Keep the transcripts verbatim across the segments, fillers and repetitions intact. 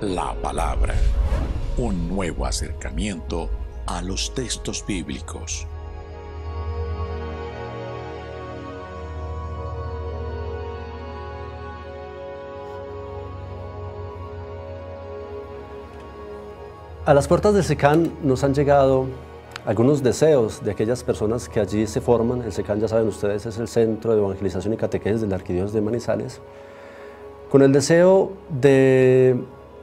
La Palabra, un nuevo acercamiento a los textos bíblicos. A las puertas del SECAN nos han llegado algunos deseos de aquellas personas que allí se forman. El SECAN, ya saben ustedes, es el Centro de Evangelización y Catequesis de la Arquidiócesis de Manizales, con el deseo de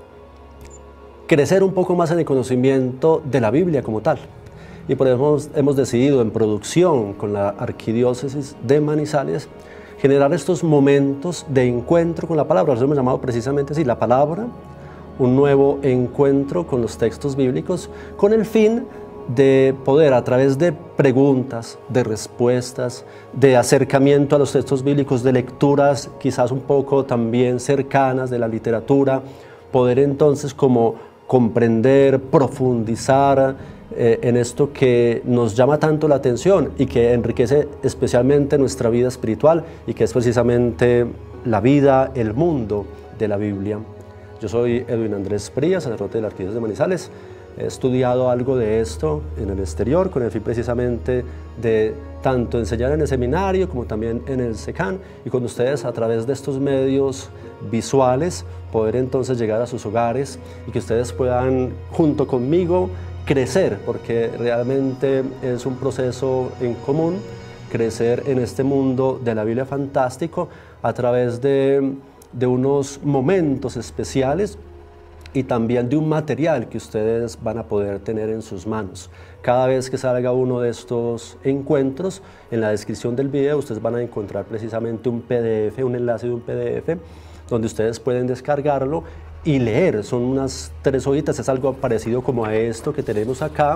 crecer un poco más en el conocimiento de la Biblia como tal. Y por eso hemos, hemos decidido en producción con la Arquidiócesis de Manizales generar estos momentos de encuentro con la palabra. Los hemos llamado precisamente así, la palabra, un nuevo encuentro con los textos bíblicos, con el fin de poder, a través de preguntas, de respuestas, de acercamiento a los textos bíblicos, de lecturas quizás un poco también cercanas de la literatura, poder entonces como comprender, profundizar eh, en esto que nos llama tanto la atención y que enriquece especialmente nuestra vida espiritual, y que es precisamente la vida, el mundo de la Biblia. Yo soy Edwin Andrés Prías, sacerdote de la Arquidiócesis de Manizales. He estudiado algo de esto en el exterior con el fin precisamente de tanto enseñar en el seminario como también en el SECAN, y con ustedes a través de estos medios visuales poder entonces llegar a sus hogares y que ustedes puedan junto conmigo crecer, porque realmente es un proceso en común, crecer en este mundo de la Biblia fantástico a través de de unos momentos especiales y también de un material que ustedes van a poder tener en sus manos. Cada vez que salga uno de estos encuentros, en la descripción del video ustedes van a encontrar precisamente un P D F, un enlace de un P D F, donde ustedes pueden descargarlo y leer. Son unas tres hojitas, es algo parecido como a esto que tenemos acá,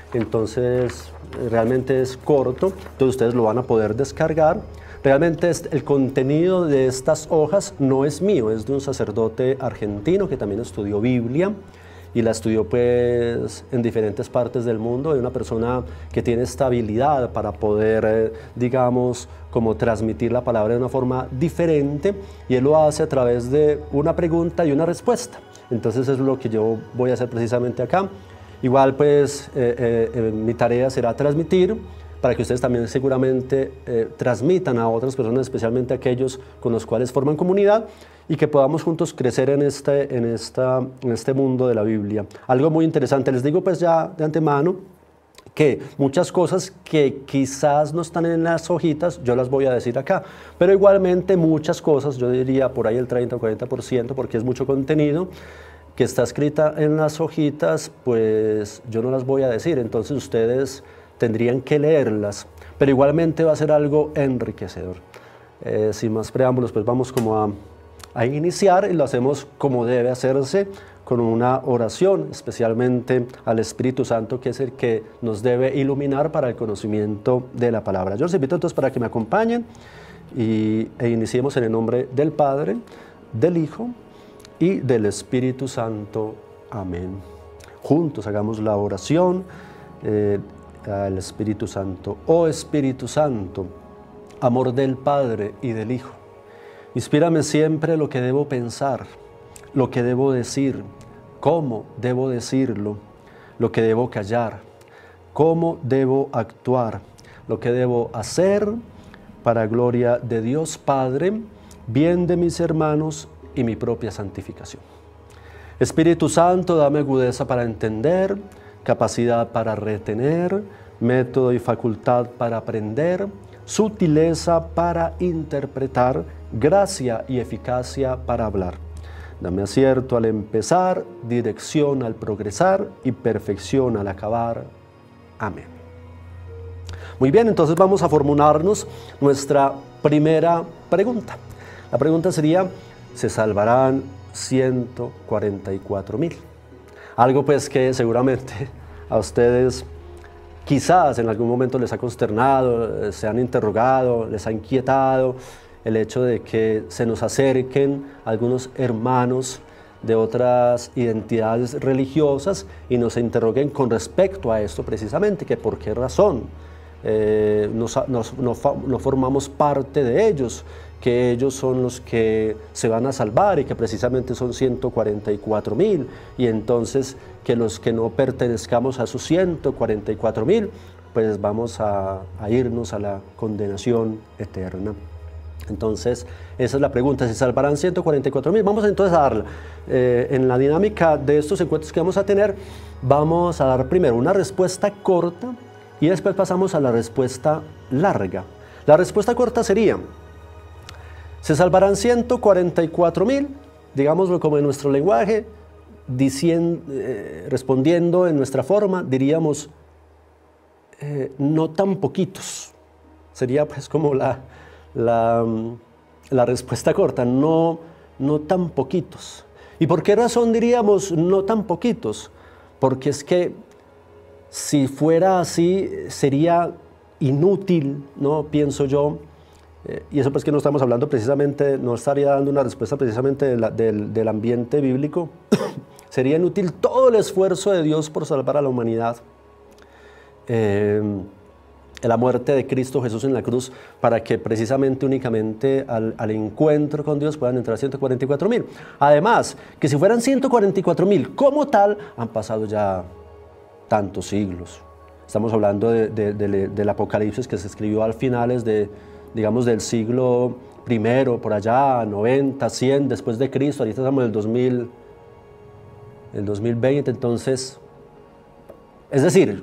entonces realmente es corto, entonces ustedes lo van a poder descargar. Realmente el contenido de estas hojas no es mío, es de un sacerdote argentino que también estudió Biblia y la estudió pues en diferentes partes del mundo, de una persona que tiene esta habilidad para poder, eh, digamos, como transmitir la palabra de una forma diferente, y él lo hace a través de una pregunta y una respuesta. Entonces es lo que yo voy a hacer precisamente acá. Igual pues eh, eh, mi tarea será transmitir, para que ustedes también seguramente eh, transmitan a otras personas, especialmente aquellos con los cuales forman comunidad, y que podamos juntos crecer en este, en, esta, en este mundo de la Biblia. Algo muy interesante, les digo pues ya de antemano, que muchas cosas que quizás no están en las hojitas, yo las voy a decir acá, pero igualmente muchas cosas, yo diría por ahí el treinta o cuarenta por ciento, porque es mucho contenido, que está escrita en las hojitas, pues yo no las voy a decir, entonces ustedes tendrían que leerlas, pero igualmente va a ser algo enriquecedor. Eh, sin más preámbulos, pues vamos como a, a iniciar, y lo hacemos como debe hacerse, con una oración, especialmente al Espíritu Santo, que es el que nos debe iluminar para el conocimiento de la palabra. Yo los invito entonces para que me acompañen y, e iniciemos en el nombre del Padre, del Hijo y del Espíritu Santo. Amén. Juntos hagamos la oración eh, al Espíritu Santo. Oh Espíritu Santo, amor del Padre y del Hijo, inspírame siempre lo que debo pensar, lo que debo decir, cómo debo decirlo, lo que debo callar, cómo debo actuar, lo que debo hacer, para gloria de Dios Padre, bien de mis hermanos y mi propia santificación. Espíritu Santo, dame agudeza para entender, capacidad para retener, método y facultad para aprender, sutileza para interpretar, gracia y eficacia para hablar. Dame acierto al empezar, dirección al progresar y perfección al acabar. Amén. Muy bien, entonces vamos a formularnos nuestra primera pregunta. La pregunta sería: ¿se salvarán ciento cuarenta y cuatro mil? Algo pues que seguramente a ustedes quizás en algún momento les ha consternado, se han interrogado, les ha inquietado el hecho de que se nos acerquen algunos hermanos de otras identidades religiosas y nos interroguen con respecto a esto precisamente, que por qué razón eh, nos, nos, no, no formamos parte de ellos, que ellos son los que se van a salvar y que precisamente son ciento cuarenta y cuatro mil, y entonces que los que no pertenezcamos a esos ciento cuarenta y cuatro mil, pues vamos a, a irnos a la condenación eterna. Entonces, esa es la pregunta, ¿se salvarán ciento cuarenta y cuatro mil? Vamos entonces a darla. Eh, en la dinámica de estos encuentros que vamos a tener, vamos a dar primero una respuesta corta y después pasamos a la respuesta larga. La respuesta corta sería, ¿se salvarán ciento cuarenta y cuatro mil? Digámoslo como en nuestro lenguaje, diciendo, eh, respondiendo en nuestra forma, diríamos, eh, no tan poquitos. Sería pues como la... La, la respuesta corta, no, no tan poquitos. ¿Y por qué razón diríamos no tan poquitos? Porque es que si fuera así sería inútil, ¿no? Pienso yo, eh, y eso pues que no estamos hablando precisamente, no estaría dando una respuesta precisamente de la, del, del ambiente bíblico. Sería inútil todo el esfuerzo de Dios por salvar a la humanidad. Eh, la muerte de Cristo Jesús en la cruz, para que precisamente únicamente al, al encuentro con Dios puedan entrar ciento cuarenta y cuatro mil. Además, que si fueran ciento cuarenta y cuatro mil como tal, han pasado ya tantos siglos. Estamos hablando de, de, de, del Apocalipsis, que se escribió al finales de, digamos, del siglo primero, por allá, noventa, cien después de Cristo. Ahorita estamos en el dos mil, el dos mil veinte, entonces, es decir,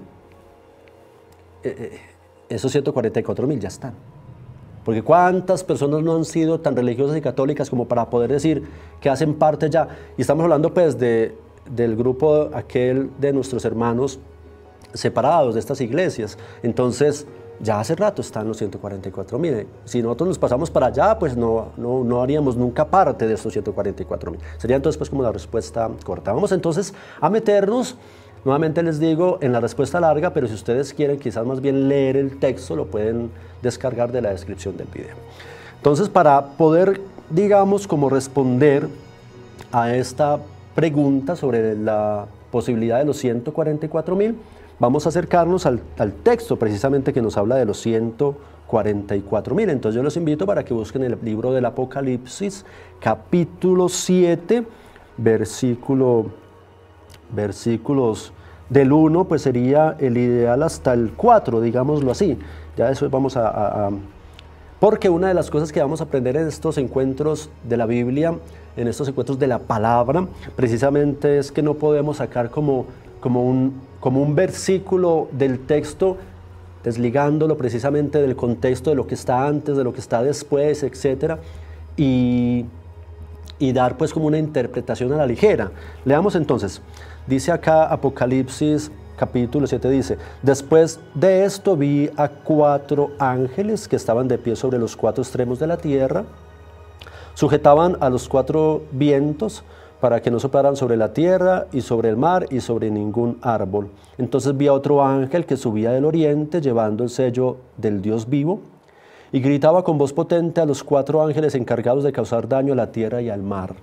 eh, eh, esos ciento cuarenta y cuatro mil ya están. Porque cuántas personas no han sido tan religiosas y católicas como para poder decir que hacen parte ya. Y estamos hablando pues de, del grupo aquel de nuestros hermanos separados de estas iglesias. Entonces ya hace rato están los ciento cuarenta y cuatro mil. Si nosotros nos pasamos para allá, pues no, no, no haríamos nunca parte de estos ciento cuarenta y cuatro mil. Sería entonces pues como la respuesta corta. Vamos entonces a meternos. Nuevamente les digo, en la respuesta larga, pero si ustedes quieren quizás más bien leer el texto, lo pueden descargar de la descripción del video. Entonces, para poder, digamos, como responder a esta pregunta sobre la posibilidad de los ciento cuarenta y cuatro mil, vamos a acercarnos al, al texto precisamente que nos habla de los ciento cuarenta y cuatro mil. Entonces yo los invito para que busquen el libro del Apocalipsis, capítulo siete, versículo versículos del uno, pues sería el ideal hasta el cuatro, digámoslo así. Ya después vamos a, a, a... Porque una de las cosas que vamos a aprender en estos encuentros de la Biblia, en estos encuentros de la palabra, precisamente es que no podemos sacar como, como, un, como un versículo del texto, desligándolo precisamente del contexto de lo que está antes, de lo que está después, etcétera, y, y dar pues como una interpretación a la ligera. Leamos entonces. Dice acá Apocalipsis capítulo siete, dice, después de esto vi a cuatro ángeles que estaban de pie sobre los cuatro extremos de la tierra, sujetaban a los cuatro vientos para que no soplaran sobre la tierra y sobre el mar y sobre ningún árbol. Entonces vi a otro ángel que subía del oriente llevando el sello del Dios vivo y gritaba con voz potente a los cuatro ángeles encargados de causar daño a la tierra y al mar.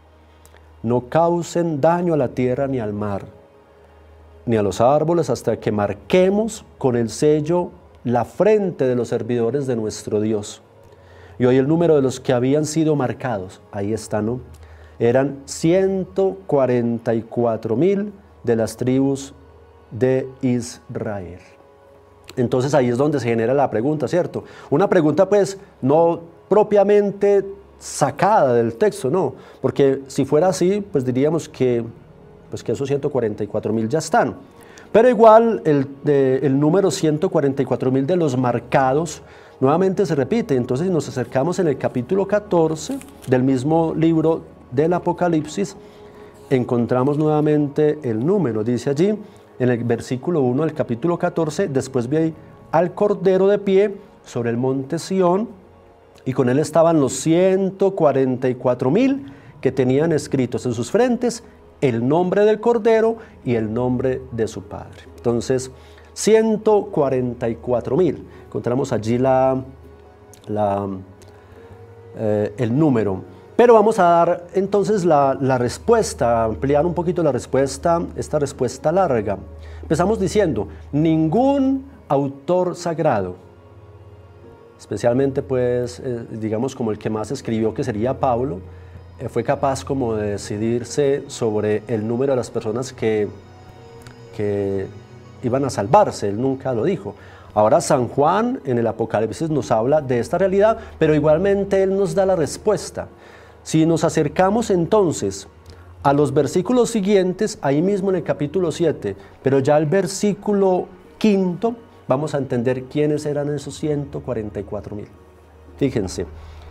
No causen daño a la tierra ni al mar, ni a los árboles, hasta que marquemos con el sello la frente de los servidores de nuestro Dios. Y hoy el número de los que habían sido marcados, ahí está, ¿no? Eran ciento cuarenta y cuatro mil de las tribus de Israel. Entonces ahí es donde se genera la pregunta, ¿cierto? Una pregunta pues no propiamente sacada del texto, no, porque si fuera así, pues diríamos que, pues que esos ciento cuarenta y cuatro mil ya están. Pero igual el, de, el número ciento cuarenta y cuatro mil de los marcados nuevamente se repite. Entonces, si nos acercamos en el capítulo catorce del mismo libro del Apocalipsis, encontramos nuevamente el número. Dice allí, en el versículo uno del capítulo catorce, después vi al Cordero de pie sobre el monte Sión, y con él estaban los ciento cuarenta y cuatro mil que tenían escritos en sus frentes el nombre del Cordero y el nombre de su Padre. Entonces, ciento cuarenta y cuatro mil. Encontramos allí la, la, eh, el número. Pero vamos a dar entonces la, la respuesta, ampliar un poquito la respuesta, esta respuesta larga. Empezamos diciendo, ningún autor sagrado, especialmente pues, eh, digamos como el que más escribió, que sería Pablo, eh, fue capaz como de decidirse sobre el número de las personas que, que iban a salvarse, él nunca lo dijo. Ahora San Juan en el Apocalipsis nos habla de esta realidad, pero igualmente él nos da la respuesta. Si nos acercamos entonces a los versículos siguientes, ahí mismo en el capítulo siete, pero ya el versículo quinto, vamos a entender quiénes eran esos ciento cuarenta y cuatro mil. Fíjense,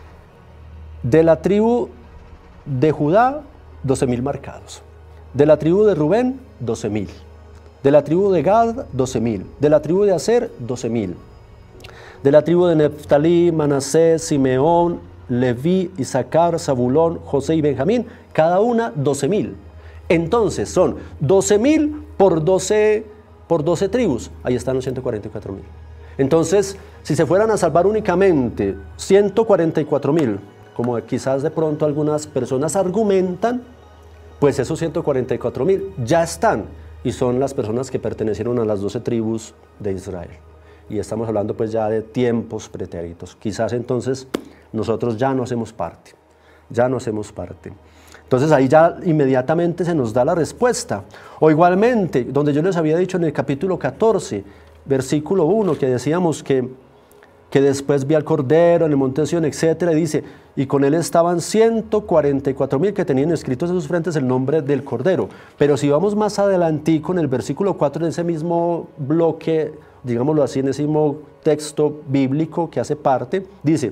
de la tribu de Judá, doce mil marcados. De la tribu de Rubén, doce mil. De la tribu de Gad, doce mil. De la tribu de Aser, doce mil. De la tribu de Neftalí, Manasés, Simeón, Leví, Isaacar, Zabulón, José y Benjamín, cada una doce mil. Entonces son doce mil por doce, por doce tribus. Ahí están los ciento cuarenta y cuatro mil. Entonces, si se fueran a salvar únicamente ciento cuarenta y cuatro mil, como quizás de pronto algunas personas argumentan, pues esos ciento cuarenta y cuatro mil ya están y son las personas que pertenecieron a las doce tribus de Israel. Y estamos hablando pues ya de tiempos pretéritos. Quizás entonces nosotros ya no hacemos parte, ya no hacemos parte. Entonces ahí ya inmediatamente se nos da la respuesta. O igualmente, donde yo les había dicho en el capítulo catorce, versículo uno, que decíamos que, que después vi al Cordero en el monte de Sion, etcétera, y dice, y con él estaban ciento cuarenta y cuatro mil que tenían escritos en sus frentes el nombre del Cordero. Pero si vamos más adelantico en el versículo cuatro, en ese mismo bloque, digámoslo así, en ese mismo texto bíblico que hace parte, dice,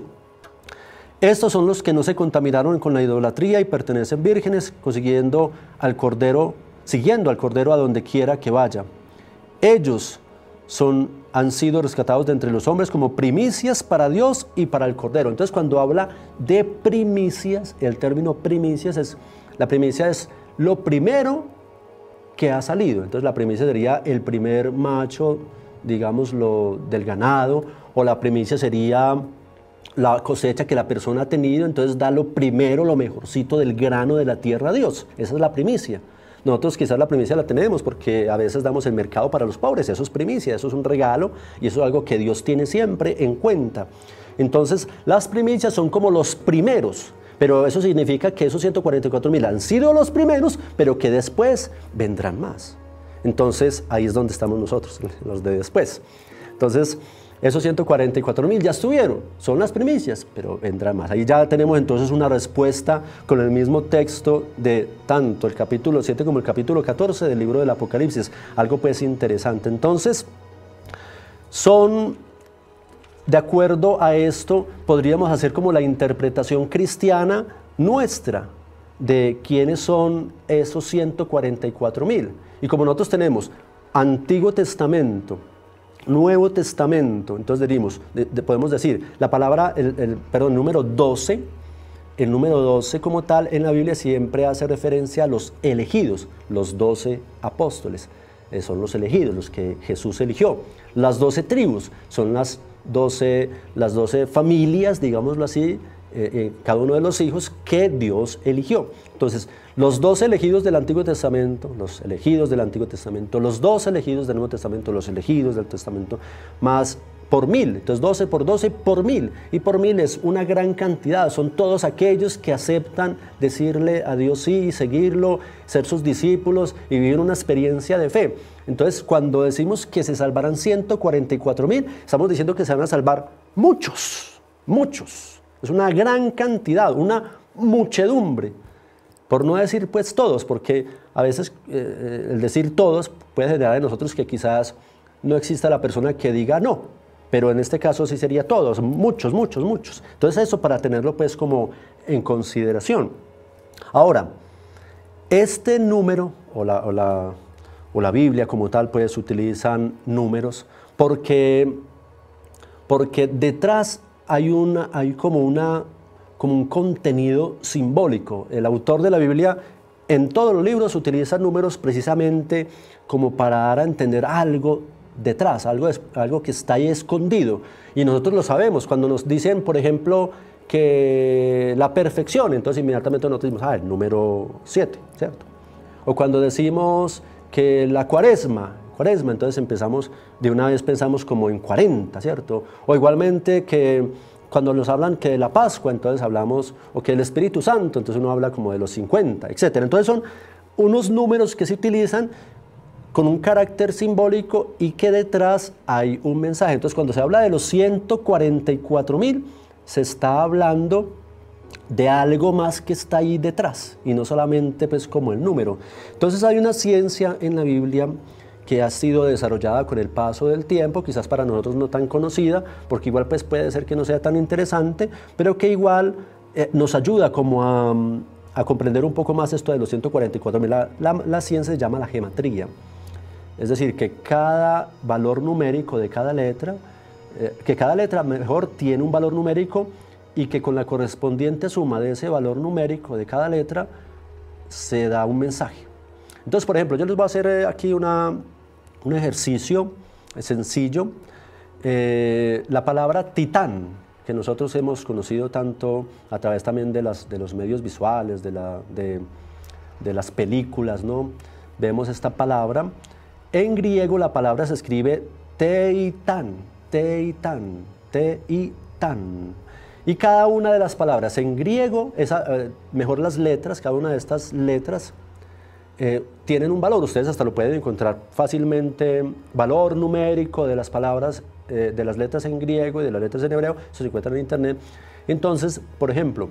estos son los que no se contaminaron con la idolatría y pertenecen vírgenes, consiguiendo al Cordero, siguiendo al Cordero a donde quiera que vaya. Ellos son, han sido rescatados de entre los hombres como primicias para Dios y para el Cordero. Entonces, cuando habla de primicias, el término primicias es, la primicia es lo primero que ha salido. Entonces, la primicia sería el primer macho, digámoslo, del ganado, o la primicia sería la cosecha que la persona ha tenido, entonces da lo primero, lo mejorcito del grano de la tierra a Dios. Esa es la primicia. Nosotros quizás la primicia la tenemos porque a veces damos el mercado para los pobres, eso es primicia, eso es un regalo y eso es algo que Dios tiene siempre en cuenta. Entonces las primicias son como los primeros, pero eso significa que esos ciento cuarenta y cuatro mil han sido los primeros, pero que después vendrán más. Entonces ahí es donde estamos nosotros, los de después. Entonces esos ciento cuarenta y cuatro mil ya estuvieron, son las primicias, pero vendrá más. Ahí ya tenemos entonces una respuesta con el mismo texto de tanto el capítulo siete como el capítulo catorce del libro del Apocalipsis. Algo pues interesante. Entonces, son, de acuerdo a esto, podríamos hacer como la interpretación cristiana nuestra de quiénes son esos ciento cuarenta y cuatro mil. Y como nosotros tenemos Antiguo Testamento, Nuevo Testamento, entonces diríamos, de, de, podemos decir, la palabra, el, el, perdón, número doce, el número doce como tal en la Biblia siempre hace referencia a los elegidos, los doce apóstoles, eh, son los elegidos, los que Jesús eligió. Las doce tribus son las doce, las doce familias, digámoslo así, eh, eh, cada uno de los hijos que Dios eligió. Entonces, los dos elegidos del Antiguo Testamento, los elegidos del Antiguo Testamento, los dos elegidos del Nuevo Testamento, los elegidos del Testamento, más por mil. Entonces doce por doce por mil. Y por mil es una gran cantidad. Son todos aquellos que aceptan decirle a Dios sí, seguirlo, ser sus discípulos y vivir una experiencia de fe. Entonces cuando decimos que se salvarán ciento cuarenta y cuatro mil, estamos diciendo que se van a salvar muchos, muchos. Es una gran cantidad, una muchedumbre. Por no decir pues todos, porque a veces eh, el decir todos puede generar en nosotros que quizás no exista la persona que diga no, pero en este caso sí sería todos, muchos, muchos, muchos. Entonces eso para tenerlo pues como en consideración. Ahora, este número o la, o la, o la Biblia como tal pues utilizan números porque, porque detrás hay, una, hay como una... como un contenido simbólico. El autor de la Biblia en todos los libros utiliza números precisamente como para dar a entender algo detrás, algo, algo que está ahí escondido. Y nosotros lo sabemos, cuando nos dicen, por ejemplo, que la perfección, entonces inmediatamente nosotros decimos, ah, el número siete, ¿cierto? O cuando decimos que la cuaresma, Cuaresma, entonces empezamos, de una vez pensamos como en cuarenta, ¿cierto? O igualmente que cuando nos hablan que de la Pascua, entonces hablamos, o que del Espíritu Santo, entonces uno habla como de los cincuenta, etcétera. Entonces son unos números que se utilizan con un carácter simbólico y que detrás hay un mensaje. Entonces cuando se habla de los ciento cuarenta y cuatro mil, se está hablando de algo más que está ahí detrás y no solamente pues como el número. Entonces hay una ciencia en la Biblia que ha sido desarrollada con el paso del tiempo, quizás para nosotros no tan conocida, porque igual pues puede ser que no sea tan interesante, pero que igual eh, nos ayuda como a, a comprender un poco más esto de los ciento cuarenta y cuatro mil. La, la, la ciencia se llama la gematría. Es decir, que cada valor numérico de cada letra, eh, que cada letra mejor tiene un valor numérico y que con la correspondiente suma de ese valor numérico de cada letra se da un mensaje. Entonces, por ejemplo, yo les voy a hacer eh, aquí una, un ejercicio sencillo. Eh, la palabra titán, que nosotros hemos conocido tanto a través también de, las, de los medios visuales, de, la, de, de las películas, ¿no? Vemos esta palabra. En griego la palabra se escribe teitán, teitán, teitán. Y cada una de las palabras en griego, esa, eh, mejor las letras, cada una de estas letras eh, tienen un valor. Ustedes hasta lo pueden encontrar fácilmente, valor numérico de las palabras, eh, de las letras en griego y de las letras en hebreo, eso se encuentra en internet. Entonces, por ejemplo,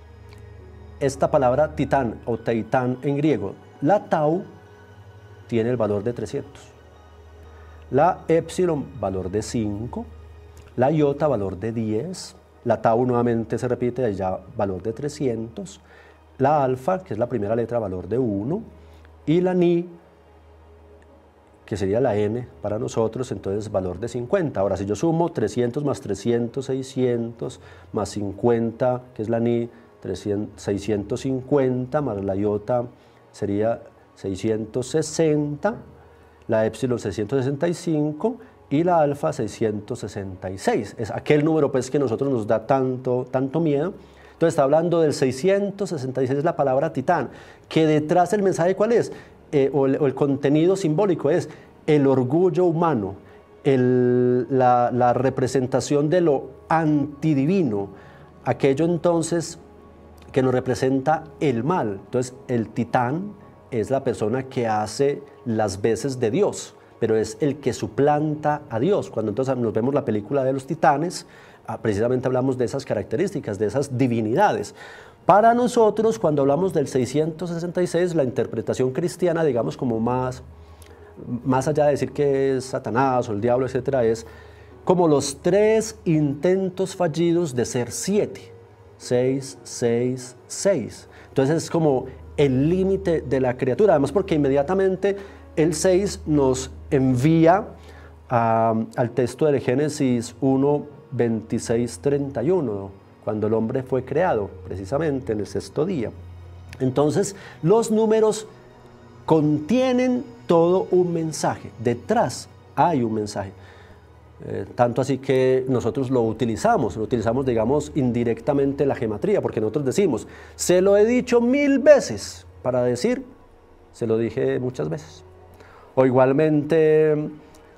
esta palabra titán o teitán en griego, la tau tiene el valor de trescientos, la epsilon valor de cinco, la iota valor de diez, la tau nuevamente se repite, ya valor de trescientos, la alfa, que es la primera letra, valor de uno, y la ni, que sería la n para nosotros, entonces valor de cincuenta. Ahora, si yo sumo trescientos más trescientos, seiscientos, más cincuenta, que es la ni, seiscientos cincuenta, más la iota sería seiscientos sesenta, la epsilon seiscientos sesenta y cinco y la alfa seiscientos sesenta y seis. Es aquel número pues que a nosotros nos da tanto, tanto miedo. Entonces está hablando del seiscientos sesenta y seis, es la palabra titán, que detrás del mensaje ¿cuál es? Eh, o, el, o el contenido simbólico es el orgullo humano, el, la, la representación de lo antidivino, aquello entonces que nos representa el mal. Entonces el titán es la persona que hace las veces de Dios, pero es el que suplanta a Dios. Cuando entonces nos vemos la película de los titanes, precisamente hablamos de esas características, de esas divinidades. Para nosotros, cuando hablamos del seiscientos sesenta y seis, la interpretación cristiana, digamos como más, más allá de decir que es Satanás o el diablo, etcétera, es como los tres intentos fallidos de ser siete, seis, seis, seis. Entonces es como el límite de la criatura, además porque inmediatamente el seis nos envía uh, al texto de Génesis uno, veintiséis, treinta y uno, cuando el hombre fue creado, precisamente en el sexto día. Entonces, los números contienen todo un mensaje, detrás hay un mensaje. Eh, tanto así que nosotros lo utilizamos, lo utilizamos, digamos, indirectamente la gematría, porque nosotros decimos, se lo he dicho mil veces, para decir, se lo dije muchas veces. O igualmente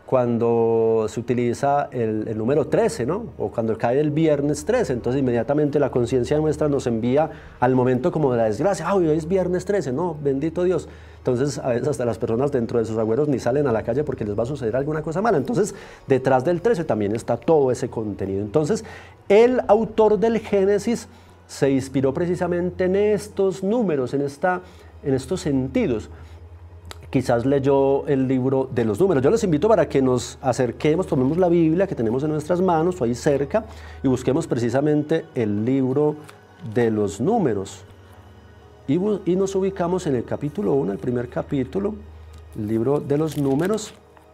cuando se utiliza el, el número trece, ¿no? O cuando cae el viernes trece, entonces inmediatamente la conciencia nuestra nos envía al momento como de la desgracia, ah, hoy es viernes trece, no, bendito Dios. Entonces a veces hasta las personas dentro de sus agüeros ni salen a la calle porque les va a suceder alguna cosa mala. Entonces detrás del trece también está todo ese contenido. Entonces el autor del Génesis se inspiró precisamente en estos números, en, esta, en estos sentidos. Quizás leyó el libro de los números. Yo les invito para que nos acerquemos, tomemos la Biblia que tenemos en nuestras manos o ahí cerca y busquemos precisamente el libro de los números. Y, y nos ubicamos en el capítulo uno, el primer capítulo, el libro de los números,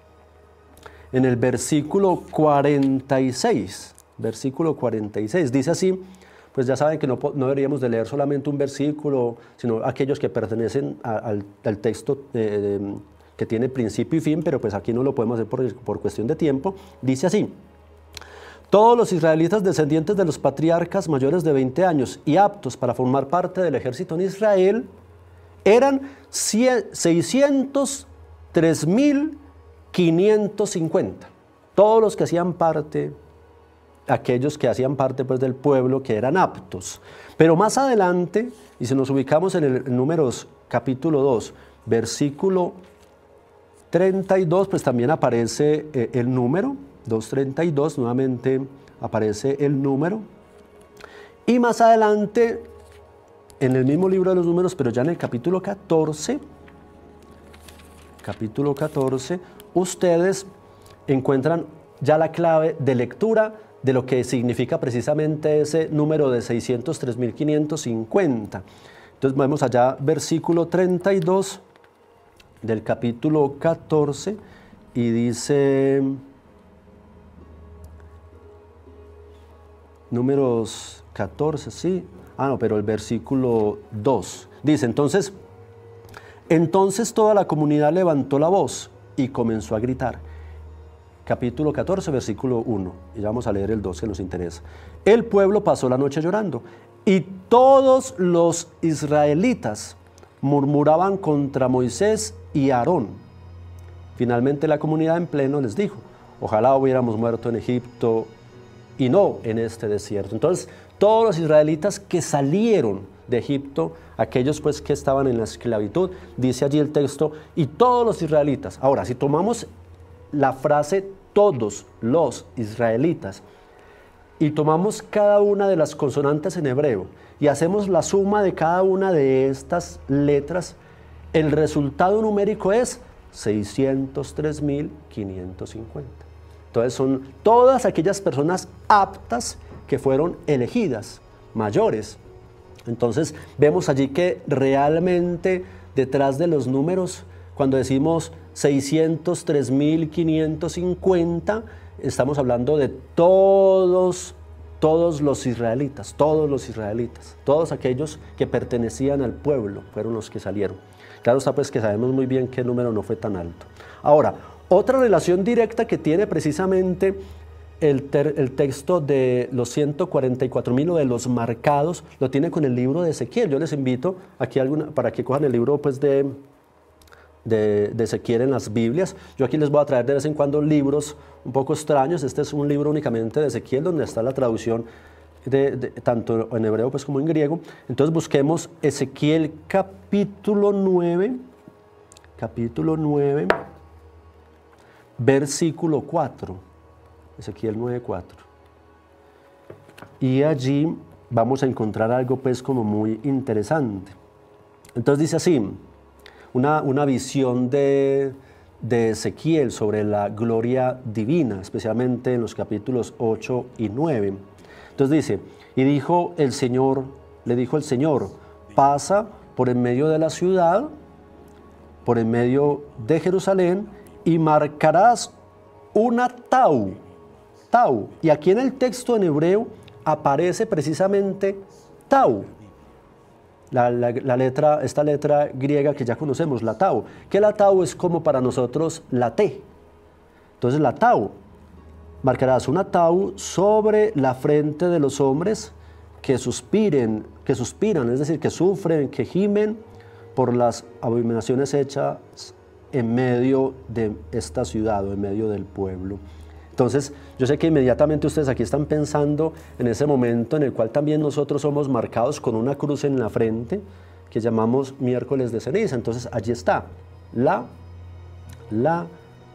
en el versículo cuarenta y seis. Versículo cuarenta y seis. Dice así, pues ya saben que no, no deberíamos de leer solamente un versículo, sino aquellos que pertenecen a, al, al texto eh, de, que tiene principio y fin, pero pues aquí no lo podemos hacer por, por cuestión de tiempo. Dice así, todos los israelitas descendientes de los patriarcas mayores de veinte años y aptos para formar parte del ejército en Israel eran seiscientos tres mil quinientos cincuenta. Todos los que hacían parte, aquellos que hacían parte pues, del pueblo que eran aptos. Pero más adelante, y si nos ubicamos en el en Números capítulo dos, versículo treinta y dos, pues también aparece eh, el número, doscientos treinta y dos, nuevamente aparece el número. Y más adelante, en el mismo libro de los Números, pero ya en el capítulo catorce, capítulo catorce, ustedes encuentran ya la clave de lectura de lo que significa precisamente ese número de seiscientos tres mil quinientos cincuenta. Entonces vemos allá versículo treinta y dos del capítulo catorce y dice, Números catorce, sí, ah no, pero el versículo dos, dice, entonces, entonces toda la comunidad levantó la voz y comenzó a gritar. Capítulo catorce, versículo uno, y ya vamos a leer el dos que nos interesa. El pueblo pasó la noche llorando, y todos los israelitas murmuraban contra Moisés y Aarón. Finalmente la comunidad en pleno les dijo, ojalá hubiéramos muerto en Egipto y no en este desierto. Entonces, todos los israelitas que salieron de Egipto, aquellos pues que estaban en la esclavitud, dice allí el texto, y todos los israelitas. Ahora, si tomamos la frase todos los israelitas y tomamos cada una de las consonantes en hebreo y hacemos la suma de cada una de estas letras, el resultado numérico es seiscientos tres mil quinientos cincuenta. Entonces son todas aquellas personas aptas que fueron elegidas, mayores. Entonces vemos allí que realmente detrás de los números, cuando decimos seiscientos tres mil quinientos cincuenta, estamos hablando de todos, todos los israelitas, todos los israelitas, todos aquellos que pertenecían al pueblo, fueron los que salieron. Claro está pues que sabemos muy bien que el número no fue tan alto. Ahora, otra relación directa que tiene precisamente el, ter, el texto de los ciento cuarenta y cuatro mil o de los marcados, lo tiene con el libro de Ezequiel. Yo les invito aquí alguna, para que cojan el libro pues de... De, de Ezequiel en las Biblias. Yo aquí les voy a traer de vez en cuando libros un poco extraños. Este es un libro únicamente de Ezequiel, donde está la traducción de, de, tanto en hebreo pues como en griego. Entonces busquemos Ezequiel capítulo nueve, capítulo nueve, versículo cuatro. Ezequiel nueve, cuatro. Y allí vamos a encontrar algo pues como muy interesante. Entonces dice así, Una, una visión de, de Ezequiel sobre la gloria divina, especialmente en los capítulos ocho y nueve. Entonces dice, y dijo el Señor, le dijo el Señor, pasa por en medio de la ciudad, por en medio de Jerusalén, y marcarás una tau, tau. Y aquí en el texto en hebreo aparece precisamente tau. La, la, la letra, esta letra griega que ya conocemos, la tau, que la tau es como para nosotros la T. Entonces la tau, marcarás una tau sobre la frente de los hombres que suspiren, que suspiran, es decir, que sufren, que gimen por las abominaciones hechas en medio de esta ciudad o en medio del pueblo. Entonces, yo sé que inmediatamente ustedes aquí están pensando en ese momento en el cual también nosotros somos marcados con una cruz en la frente, que llamamos miércoles de ceniza. Entonces, allí está, la, la,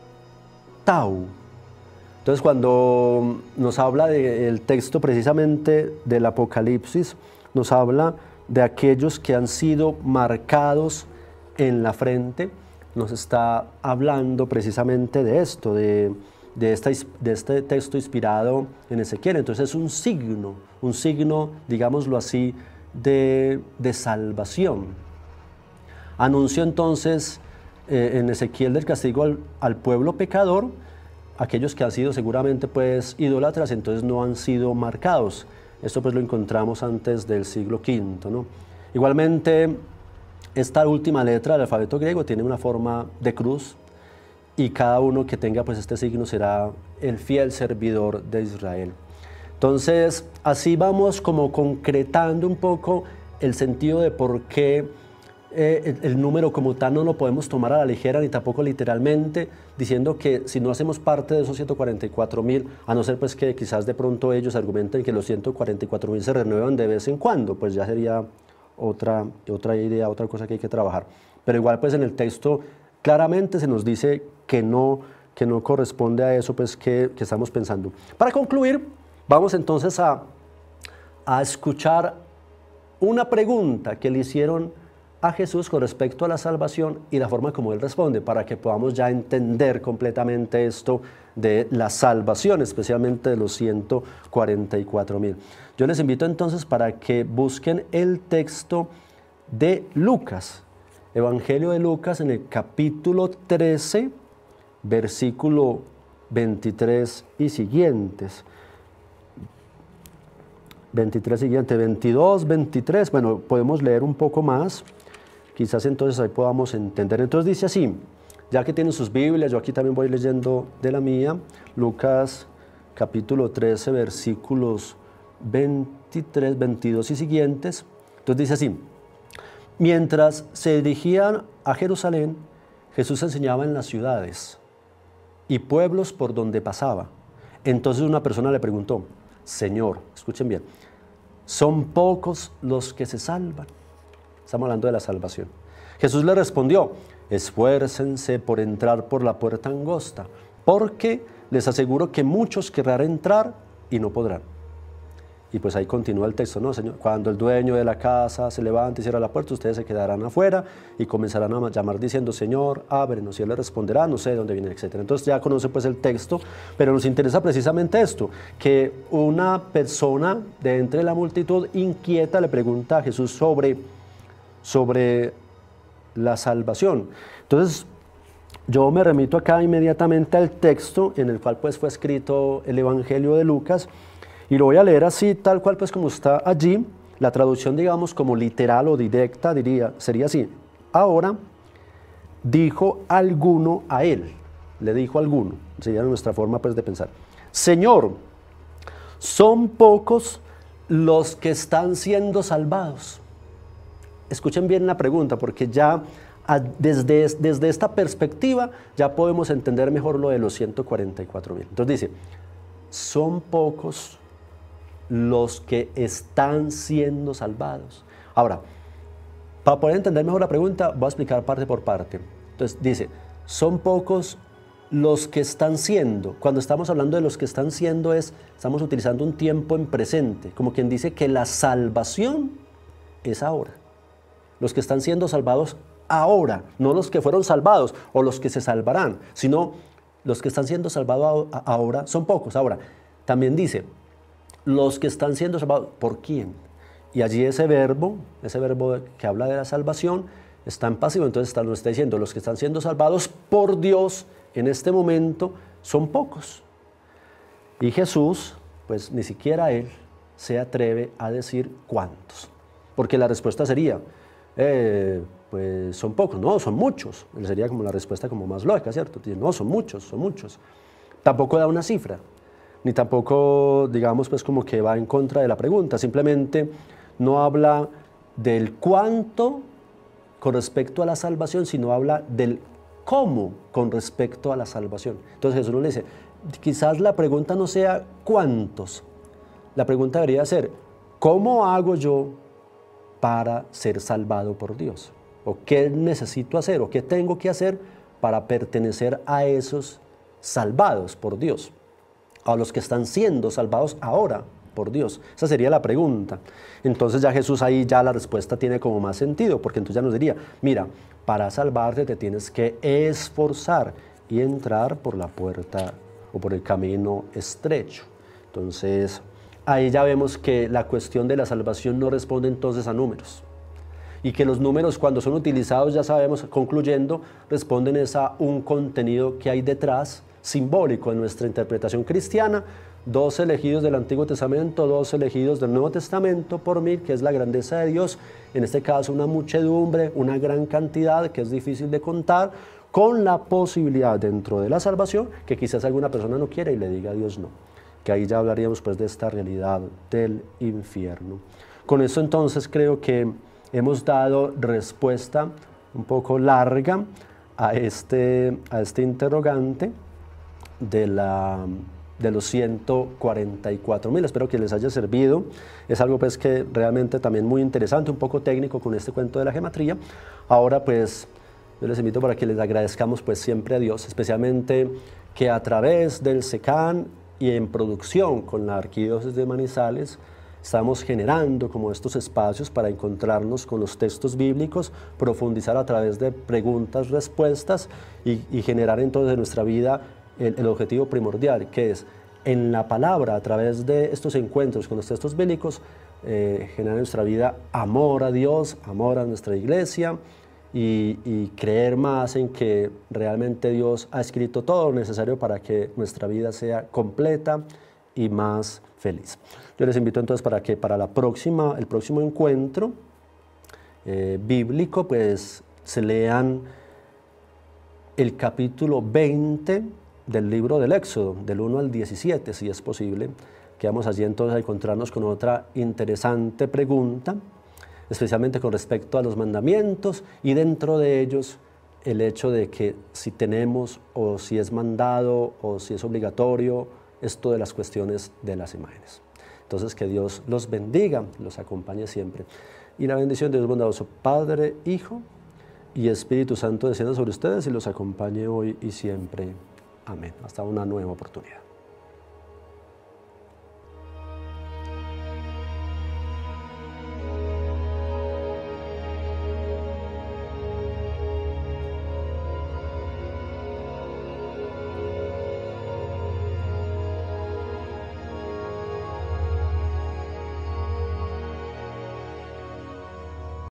tau. Entonces, cuando nos habla del texto precisamente del Apocalipsis, nos habla de aquellos que han sido marcados en la frente, nos está hablando precisamente de esto, de... De, esta, de este texto inspirado en Ezequiel. Entonces es un signo, un signo, digámoslo así, de, de salvación. Anunció entonces eh, en Ezequiel del castigo al, al pueblo pecador, aquellos que han sido seguramente pues idólatras, entonces no han sido marcados. Esto pues lo encontramos antes del siglo quinto, ¿no? Igualmente, esta última letra del alfabeto griego tiene una forma de cruz, y cada uno que tenga pues este signo será el fiel servidor de Israel. Entonces, así vamos como concretando un poco el sentido de por qué eh, el, el número como tal no lo podemos tomar a la ligera ni tampoco literalmente, diciendo que si no hacemos parte de esos ciento cuarenta y cuatro mil, a no ser pues que quizás de pronto ellos argumenten que los ciento cuarenta y cuatro mil se renuevan de vez en cuando, pues ya sería otra, otra idea, otra cosa que hay que trabajar. Pero igual pues en el texto claramente se nos dice que no, que no corresponde a eso pues que, que estamos pensando. Para concluir, vamos entonces a, a escuchar una pregunta que le hicieron a Jesús con respecto a la salvación y la forma como Él responde, para que podamos ya entender completamente esto de la salvación, especialmente de los ciento cuarenta y cuatro mil. Yo les invito entonces para que busquen el texto de Lucas, Evangelio de Lucas en el capítulo trece, versículo veintitrés y siguientes. veintitrés siguiente, veintidós, veintitrés, bueno, podemos leer un poco más, quizás entonces ahí podamos entender. Entonces dice así, ya que tienen sus Biblias, yo aquí también voy leyendo de la mía, Lucas capítulo trece, versículos veintitrés, veintidós y siguientes. Entonces dice así, mientras se dirigían a Jerusalén, Jesús enseñaba en las ciudades y pueblos por donde pasaba. Entonces una persona le preguntó, Señor, escuchen bien, ¿son pocos los que se salvan? Estamos hablando de la salvación. Jesús le respondió, esfuércense por entrar por la puerta angosta, porque les aseguro que muchos querrán entrar y no podrán. Y pues ahí continúa el texto, ¿no, Señor? Cuando el dueño de la casa se levante y cierra la puerta, ustedes se quedarán afuera y comenzarán a llamar diciendo, Señor, ábrenos, y Él le responderá, no sé de dónde viene, etcétera. Entonces ya conoce pues el texto, pero nos interesa precisamente esto, que una persona de entre la multitud inquieta le pregunta a Jesús sobre, sobre la salvación. Entonces yo me remito acá inmediatamente al texto en el cual pues fue escrito el Evangelio de Lucas, y lo voy a leer así, tal cual pues como está allí. La traducción, digamos, como literal o directa, diría, sería así. Ahora, dijo alguno a él, le dijo alguno, sería nuestra forma pues de pensar. Señor, son pocos los que están siendo salvados. Escuchen bien la pregunta, porque ya desde, desde esta perspectiva ya podemos entender mejor lo de los ciento cuarenta y cuatro mil. Entonces dice, son pocos los que están siendo salvados. Ahora, para poder entender mejor la pregunta, voy a explicar parte por parte. Entonces dice, son pocos los que están siendo. Cuando estamos hablando de los que están siendo, es, estamos utilizando un tiempo en presente, como quien dice que la salvación es ahora. Los que están siendo salvados ahora, no los que fueron salvados o los que se salvarán, sino los que están siendo salvados ahora son pocos. Ahora, también dice, los que están siendo salvados, ¿por quién? Y allí ese verbo, ese verbo que habla de la salvación, está en pasivo, entonces está, nos está diciendo, los que están siendo salvados por Dios en este momento son pocos. Y Jesús, pues ni siquiera Él se atreve a decir cuántos, porque la respuesta sería, eh, pues son pocos, no, son muchos. Sería como la respuesta como más lógica, ¿cierto? No, son muchos, son muchos. Tampoco da una cifra, ni tampoco, digamos, pues como que va en contra de la pregunta, simplemente no habla del cuánto con respecto a la salvación, sino habla del cómo con respecto a la salvación. Entonces Jesús nos dice, quizás la pregunta no sea cuántos, la pregunta debería ser, ¿cómo hago yo para ser salvado por Dios? ¿O qué necesito hacer? ¿O qué tengo que hacer para pertenecer a esos salvados por Dios? A los que están siendo salvados ahora por Dios. Esa sería la pregunta. Entonces ya Jesús ahí ya la respuesta tiene como más sentido, porque entonces ya nos diría, mira, para salvarte te tienes que esforzar y entrar por la puerta o por el camino estrecho. Entonces ahí ya vemos que la cuestión de la salvación no responde entonces a números, y que los números cuando son utilizados, ya sabemos, concluyendo, responden es a un contenido que hay detrás, simbólico en nuestra interpretación cristiana, dos elegidos del Antiguo Testamento, dos elegidos del Nuevo Testamento por mil, que es la grandeza de Dios, en este caso una muchedumbre, una gran cantidad que es difícil de contar, con la posibilidad dentro de la salvación que quizás alguna persona no quiera y le diga a Dios no, que ahí ya hablaríamos pues de esta realidad del infierno. Con eso entonces creo que hemos dado respuesta un poco larga a este, a este interrogante de, la, de los ciento cuarenta y cuatro mil. Espero que les haya servido. Es algo pues que realmente también muy interesante, un poco técnico con este cuento de la gematría. Ahora pues yo les invito para que les agradezcamos pues siempre a Dios, especialmente que a través del SECAN y en producción con la Arquidiócesis de Manizales estamos generando como estos espacios para encontrarnos con los textos bíblicos, profundizar a través de preguntas, respuestas y, y generar entonces en nuestra vida el, el objetivo primordial, que es en la palabra, a través de estos encuentros con los textos bíblicos, eh, generar en nuestra vida amor a Dios, amor a nuestra iglesia y, y creer más en que realmente Dios ha escrito todo lo necesario para que nuestra vida sea completa y más feliz. Yo les invito entonces para que para la próxima, el próximo encuentro eh, bíblico pues se lean el capítulo veinte del libro del Éxodo, del uno al diecisiete, si es posible, que vamos allí entonces a encontrarnos con otra interesante pregunta, especialmente con respecto a los mandamientos y dentro de ellos el hecho de que si tenemos o si es mandado o si es obligatorio esto de las cuestiones de las imágenes. Entonces que Dios los bendiga, los acompañe siempre. Y la bendición de Dios bondadoso, Padre, Hijo y Espíritu Santo descienda sobre ustedes y los acompañe hoy y siempre. Amén. Hasta una nueva oportunidad.